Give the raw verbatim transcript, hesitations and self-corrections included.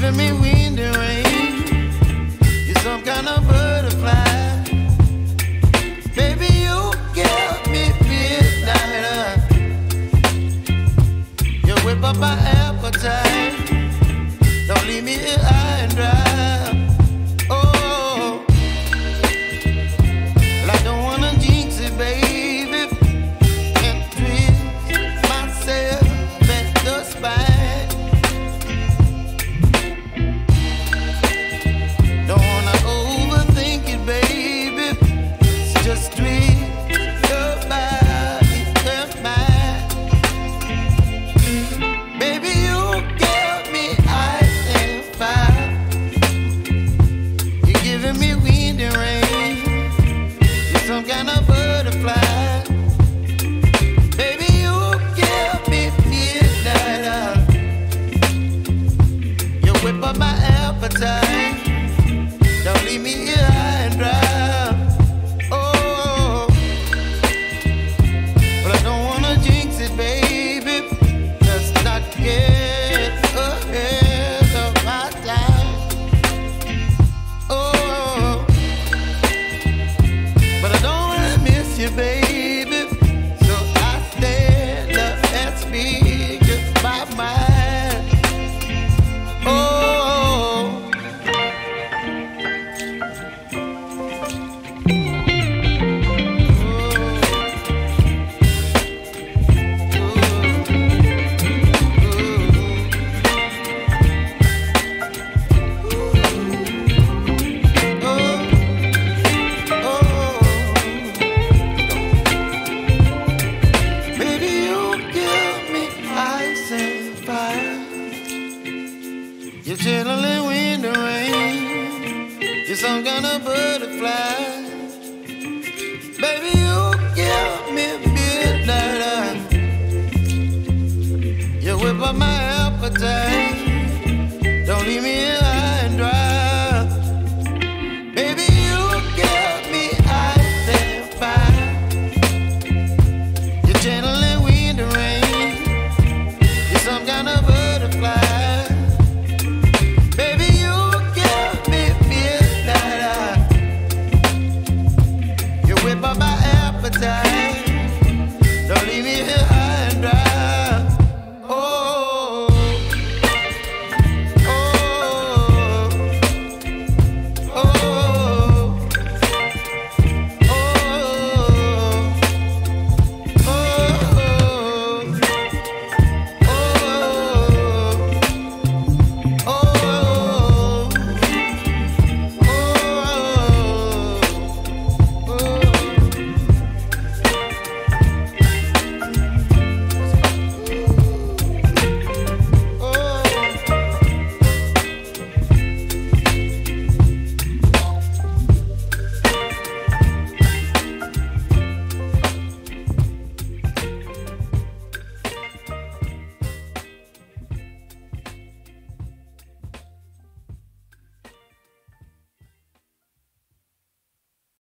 giving me wind and rain. You're some kind of butterfly. Baby, you give me midnight. You whip up my appetite. Don't leave me here high and dry. Oh, well, I don't wanna jinx it, baby, and twist myself at the spine. Don't wanna overthink it, baby. It's just twist your body and mine. Baby, you give me ice and fire. You're giving me wind and rain. You're some kind of butterfly. Baby, you give me midnight. You whip up my appetite. Don't leave me here high and dry. Oh, but I don't wanna jinx it, baby. Let's not get ahead of my time. Oh, but I don't wanna miss you, baby. So I stand up and speak my mind. Oh. You're chilling wind and rain. You're some kind of butterfly. Baby, you give me midnight. You whip up my appetite.